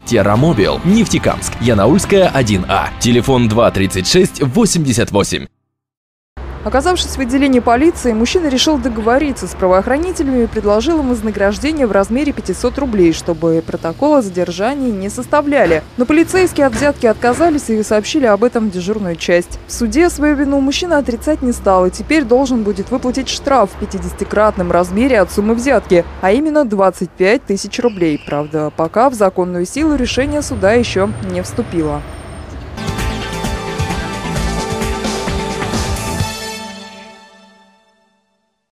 Террамобил, Нефтекамск, Янаульская, 1А. Телефон 236 88. Оказавшись в отделении полиции, мужчина решил договориться с правоохранителями и предложил им вознаграждение в размере 500 рублей, чтобы протокол о задержании не составляли. Но полицейские от взятки отказались и сообщили об этом в дежурную часть. В суде свою вину мужчина отрицать не стал и теперь должен будет выплатить штраф в 50-кратном размере от суммы взятки, а именно 25 тысяч рублей. Правда, пока в законную силу решение суда еще не вступило.